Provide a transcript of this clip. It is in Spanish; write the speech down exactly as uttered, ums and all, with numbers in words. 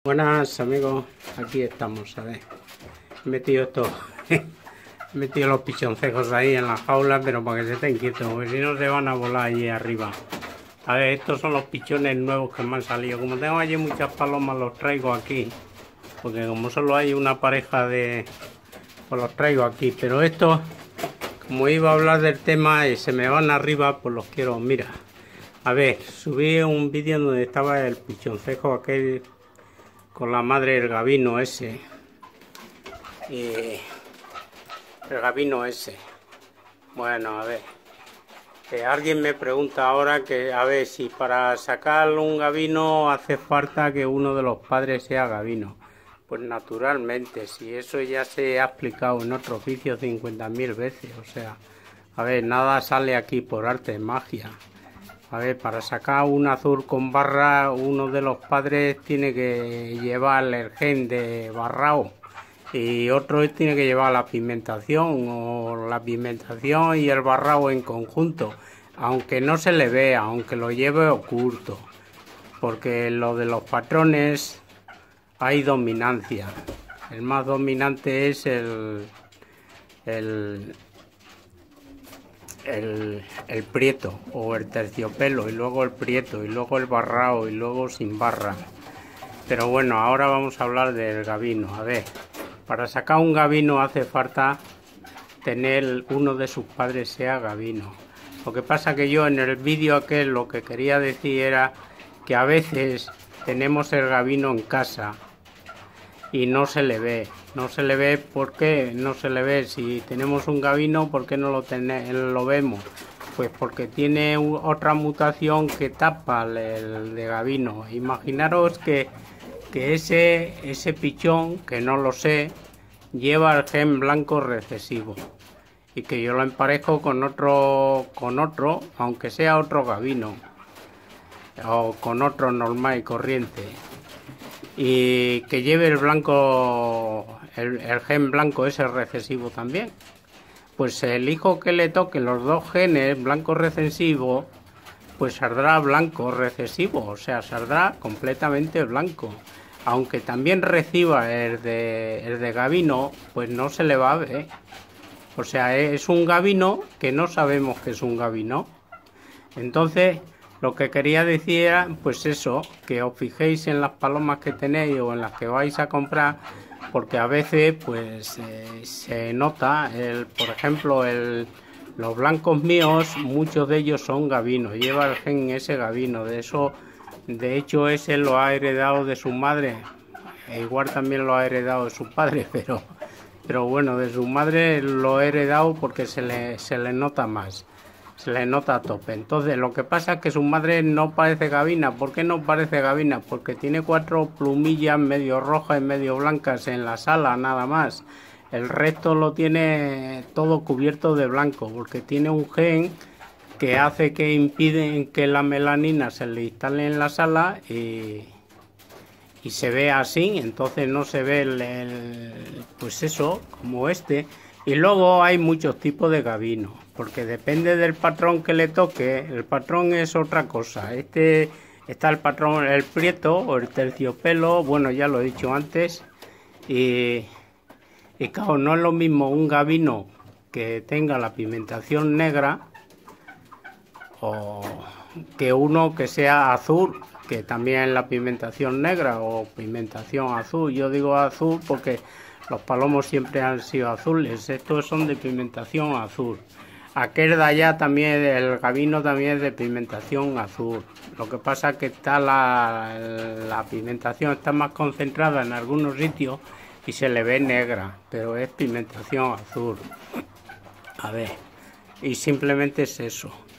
Buenas amigos, aquí estamos, a ver, he metido esto, he metido los pichoncejos ahí en la jaula, pero para que se estén quietos, porque si no se van a volar allí arriba. A ver, estos son los pichones nuevos que me han salido. Como tengo allí muchas palomas, los traigo aquí, porque como solo hay una pareja de, pues los traigo aquí. Pero estos, como iba a hablar del tema y se me van arriba, pues los quiero, mira. A ver, subí un vídeo donde estaba el pichoncejo aquel con la madre del gabino ese, y el gabino ese. Bueno, a ver, eh, alguien me pregunta ahora que a ver si para sacar un gabino hace falta que uno de los padres sea gabino. Pues naturalmente, si eso ya se ha explicado en otro oficio cincuenta mil veces, o sea, a ver, nada sale aquí por arte de magia. A ver, para sacar un azul con barra, uno de los padres tiene que llevar el gen de barrao y otro tiene que llevar la pigmentación o la pigmentación y el barrao en conjunto, aunque no se le vea, aunque lo lleve oculto, porque lo de los patrones hay dominancia. El más dominante es el... el El, el prieto o el terciopelo, y luego el prieto, y luego el barrao, y luego sin barra. Pero bueno, ahora vamos a hablar del gabino. A ver, para sacar un gabino hace falta tener uno de sus padres sea gabino. Lo que pasa que yo en el vídeo aquel lo que quería decir era que a veces tenemos el gabino en casa y no se le ve. No se le ve, ¿por qué no se le ve? Si tenemos un gabino, ¿por qué no lo, ten, lo vemos? Pues porque tiene otra mutación que tapa el, el de gabino. Imaginaros que, que ese, ese pichón, que no lo sé, lleva el gen blanco recesivo. Y que yo lo emparejo con otro, con otro, aunque sea otro gabino. O con otro normal y corriente. Y que lleve el blanco, el, el gen blanco ese recesivo también, pues el hijo que le toque los dos genes blanco recesivo, pues saldrá blanco recesivo, o sea, saldrá completamente blanco. Aunque también reciba el de, el de gabino, pues no se le va a ver. O sea, es un gabino que no sabemos que es un gabino. Entonces, lo que quería decir era, pues eso, que os fijéis en las palomas que tenéis o en las que vais a comprar, porque a veces pues eh, se nota, el, por ejemplo, el, los blancos míos, muchos de ellos son gabinos, lleva el gen ese gabino, de eso, de hecho ese lo ha heredado de su madre, e igual también lo ha heredado de su padre, pero, pero bueno, de su madre lo he heredado porque se le, se le nota más. Se le nota a tope. Entonces lo que pasa es que su madre no parece gabina. ¿Por qué no parece gabina? Porque tiene cuatro plumillas medio rojas y medio blancas en la sala, nada más. El resto lo tiene todo cubierto de blanco, porque tiene un gen que hace que impiden que la melanina se le instale en la sala y, y se ve así. Entonces no se ve el, el, pues eso, como este. Y luego hay muchos tipos de gabino, porque depende del patrón que le toque. El patrón es otra cosa. Este está el patrón, el prieto o el terciopelo, bueno, ya lo he dicho antes. Y, y claro, no es lo mismo un gabino que tenga la pigmentación negra o que uno que sea azul, que también la pigmentación negra o pigmentación azul. Yo digo azul porque los palomos siempre han sido azules, estos son de pigmentación azul. Aquel de allá también, el gabino también es de pigmentación azul. Lo que pasa es que está la, la pigmentación está más concentrada en algunos sitios y se le ve negra, pero es pigmentación azul. A ver, y simplemente es eso.